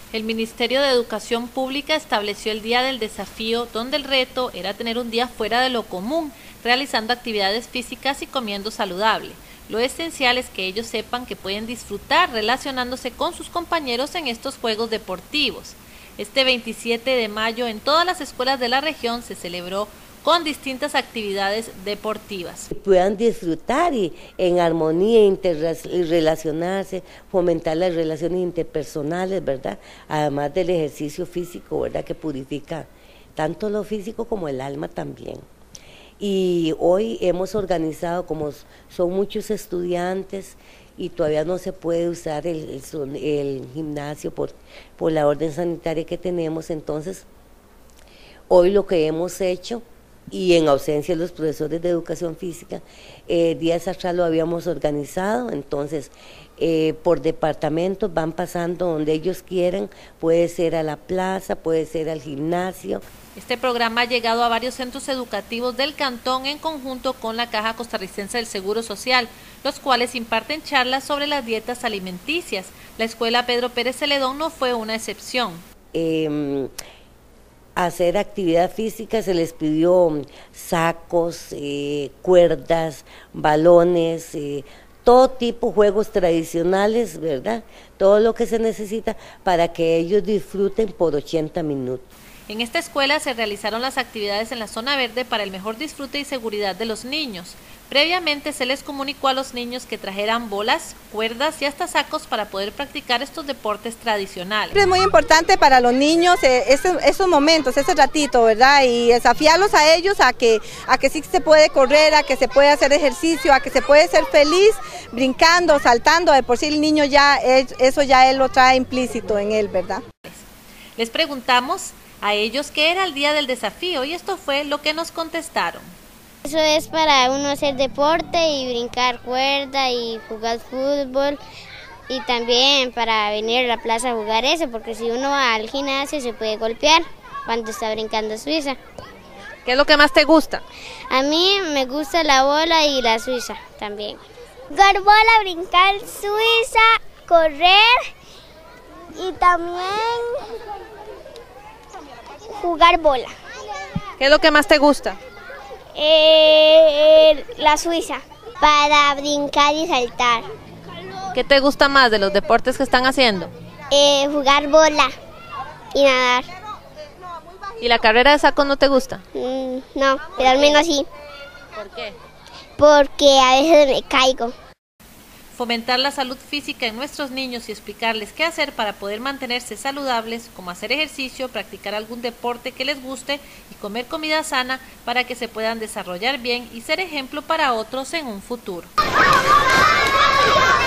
El Ministerio de Educación Pública estableció el Día del Desafío, donde el reto era tener un día fuera de lo común, realizando actividades físicas y comiendo saludable. Lo esencial es que ellos sepan que pueden disfrutar relacionándose con sus compañeros en estos juegos deportivos. Este 27 de mayo en todas las escuelas de la región se celebró con distintas actividades deportivas. Puedan disfrutar y en armonía relacionarse, fomentar las relaciones interpersonales, ¿verdad? Además del ejercicio físico, ¿verdad? Que purifica tanto lo físico como el alma también. Y hoy hemos organizado, como son muchos estudiantes y todavía no se puede usar el gimnasio por la orden sanitaria que tenemos, entonces hoy lo que hemos hecho, y en ausencia de los profesores de educación física, días atrás lo habíamos organizado, entonces por departamentos van pasando donde ellos quieran, puede ser a la plaza, puede ser al gimnasio. Este programa ha llegado a varios centros educativos del cantón en conjunto con la Caja Costarricense del Seguro Social, los cuales imparten charlas sobre las dietas alimenticias. La escuela Pedro Pérez Celedón no fue una excepción. Hacer actividad física se les pidió sacos, cuerdas, balones, todo tipo de juegos tradicionales, ¿verdad? Todo lo que se necesita para que ellos disfruten por 80 minutos. En esta escuela se realizaron las actividades en la zona verde para el mejor disfrute y seguridad de los niños. Previamente se les comunicó a los niños que trajeran bolas, cuerdas y hasta sacos para poder practicar estos deportes tradicionales. Es muy importante para los niños esos momentos, ese ratito, ¿verdad? Y desafiarlos a ellos a que sí se puede correr, a que se puede hacer ejercicio, a que se puede ser feliz brincando, saltando. De por sí el niño eso ya él lo trae implícito en él, ¿verdad? Les preguntamos a ellos qué era el Día del Desafío y esto fue lo que nos contestaron. Eso es para uno hacer deporte y brincar cuerda y jugar fútbol y también para venir a la plaza a jugar eso, porque si uno va al gimnasio se puede golpear cuando está brincando suiza. ¿Qué es lo que más te gusta? A mí me gusta la bola y la suiza también. Jugar bola, brincar suiza, correr y también jugar bola. ¿Qué es lo que más te gusta? La suiza, para brincar y saltar. ¿Qué te gusta más de los deportes que están haciendo? Jugar bola y nadar. ¿Y la carrera de sacos no te gusta? No, pero al menos sí. ¿Por qué? Porque a veces me caigo. Fomentar la salud física en nuestros niños y explicarles qué hacer para poder mantenerse saludables, como hacer ejercicio, practicar algún deporte que les guste y comer comida sana para que se puedan desarrollar bien y ser ejemplo para otros en un futuro.